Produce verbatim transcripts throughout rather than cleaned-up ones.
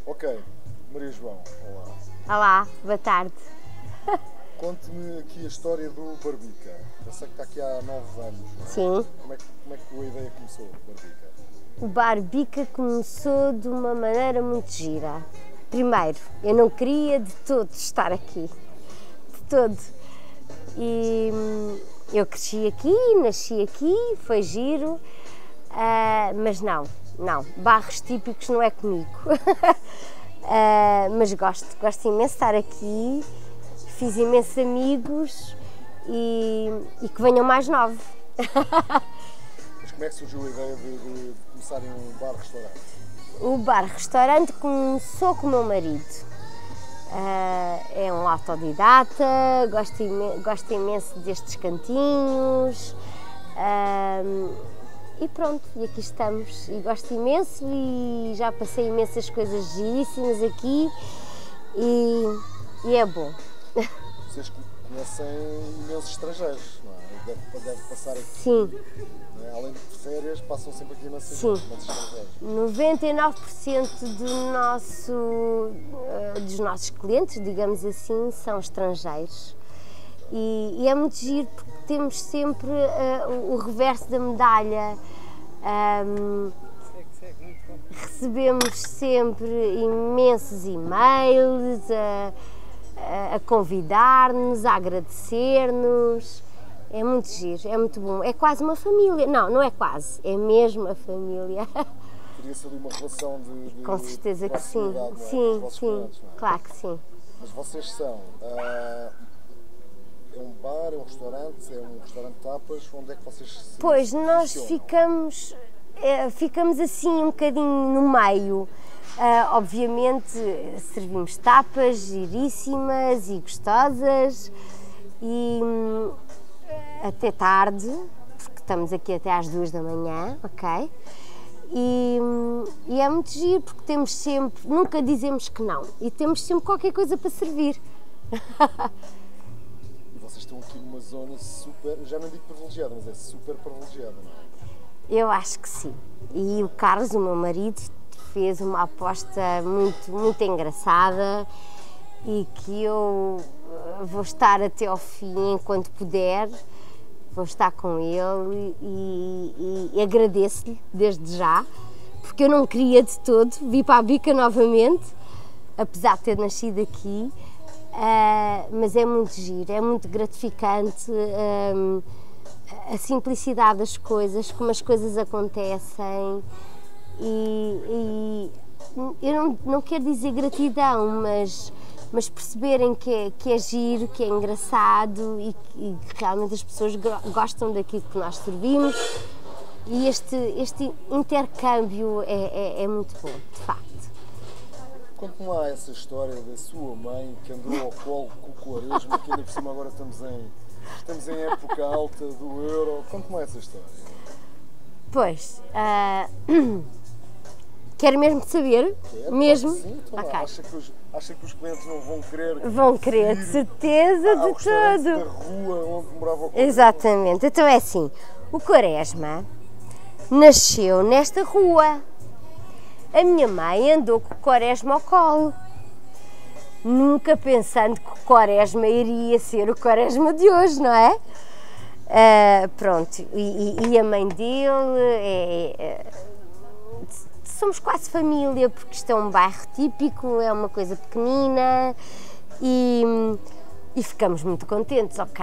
Ok, Maria João, olá. Olá, boa tarde. Conte-me aqui a história do Barbica. Eu sei que está aqui há nove anos, não é? Sim. Como é, que, como é que a ideia começou, Barbica? O Barbica começou de uma maneira muito gira. Primeiro, eu não queria de todo estar aqui. De todo. E hum, eu cresci aqui, nasci aqui, foi giro. Uh, mas não, não. Bairros típicos não é comigo. uh, mas gosto, gosto imenso de estar aqui. Fiz imensos amigos e, e que venham mais novos. Mas como é que surgiu a ideia de, de começarem um bar-restaurante? O bar-restaurante começou com o meu marido. Uh, é um autodidata, gosta imenso, gosta imenso destes cantinhos. Uh, e pronto, e aqui estamos. E gosto imenso e já passei imensas coisas giríssimas aqui e, e é bom. Vocês conhecem imensos estrangeiros, não é? Deve, deve passar aqui. Sim. Não é? Além de férias, passam sempre aqui imensos, Sim. imensos estrangeiros. noventa e nove por cento do nosso, uh, dos nossos clientes, digamos assim, são estrangeiros. E, e é muito giro porque temos sempre uh, o reverso da medalha. Um, recebemos sempre imensos e-mails a, a convidar-nos, a agradecer-nos. É muito giro, é muito bom. É quase uma família. Não, não é quase, é mesmo a família. Teria-se ali uma relação de, de Com certeza que sim. não é? Sim, Com os sim, clientes, não é? claro que sim. Mas vocês são, uh, é um bar, é um restaurante, é um restaurante de tapas, onde é que vocês se Pois, nós posicionam? ficamos, é, ficamos assim um bocadinho no meio. Uh, obviamente servimos tapas giríssimas e gostosas e hum, até tarde, porque estamos aqui até às duas da manhã, ok? E, hum, e é muito giro porque temos sempre, nunca dizemos que não e temos sempre qualquer coisa para servir. E vocês estão aqui numa zona super, já não digo privilegiada, mas é super privilegiada, não é? Eu acho que sim. E o Carlos, o meu marido, fez uma aposta muito, muito engraçada e que eu vou estar até ao fim enquanto puder, vou estar com ele e, e, e agradeço-lhe desde já, porque eu não queria de todo vir para a Bica novamente, apesar de ter nascido aqui, uh, mas é muito giro, é muito gratificante um, a simplicidade das coisas, como as coisas acontecem. E, e eu não, não quero dizer gratidão, mas, mas perceberem que é, que é giro, que é engraçado e que, e que realmente as pessoas gostam daquilo que nós servimos e este, este intercâmbio é, é, é muito bom, de facto. Conte-me lá essa história da sua mãe que andou ao colo com o Quaresma, que ainda por cima agora estamos em, estamos em época alta do euro. Conte-me lá essa história. Pois, uh, quero mesmo saber, Quero, mesmo? Sim, então, Okay. acha, que os, acha que os clientes não vão querer Vão querer, de certeza, ao de restaurante tudo. da rua onde morava o Quaresma? Exatamente, então é assim, o Quaresma nasceu nesta rua. A minha mãe andou com o Quaresma ao colo, nunca pensando que o Quaresma iria ser o Quaresma de hoje, não é? Uh, pronto, e, e a mãe dele, é, é, somos quase família, porque isto é um bairro típico, é uma coisa pequenina e, e ficamos muito contentes, ok?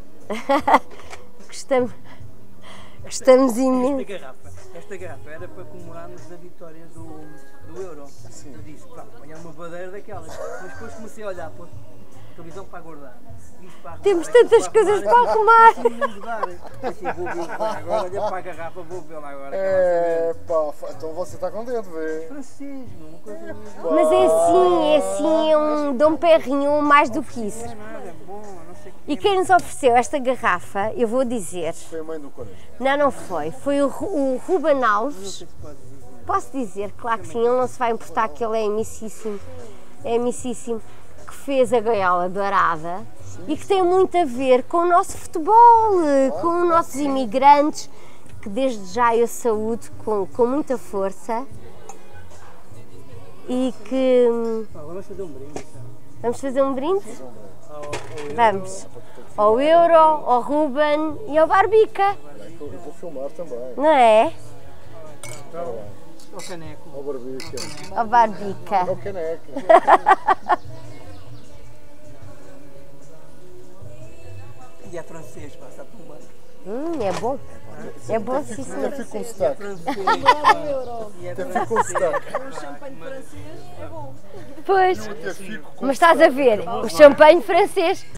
Gostamos, gostamos imenso. Esta garrafa, esta garrafa era para comemorarmos a vitória do, do Euro. Sim. Eu disse, pá, apanhar uma badeira daquelas, mas depois comecei a olhar para a televisão para guardar. Temos tantas coisas para arrumar. Assim, vou ver agora, olha para a garrafa, vou vê-la agora. É, pá, então você está contente, vê? Francês, uma coisa mesmo. Mas é assim, é assim, é um Dom Perrinho mais do que isso. Não é nada, é bom, não sei o que. E quem nos ofereceu esta garrafa, eu vou dizer. Foi a mãe do Quaresma. Não, não foi. Foi o, o Ruben Alves. Posso dizer, claro que sim, ele não se vai importar que ele é amicíssimo. É amicíssimo. Que fez a gaiola dourada. E que tem muito a ver com o nosso futebol, com os nossos imigrantes, que desde já eu saúdo com, com muita força. e que Pá, vamos fazer um brinde. Então. vamos fazer um brinde? Ao, ao euro, Vamos. Ao Euro, ao Ruben e ao Barbica, Eu vou filmar também. não é? Ora bem. ao caneco. Ao barbica. Ao Barbica. Ao caneca. E é francês, pá, sabe tão bem. Hum, é bom. É bom, sim, sim. Até fico com É sotaque. francês. E é Até fico com sotaque. Um champanhe francês é bom. Pois, Até fico com mas estás a ver, o champanhe francês.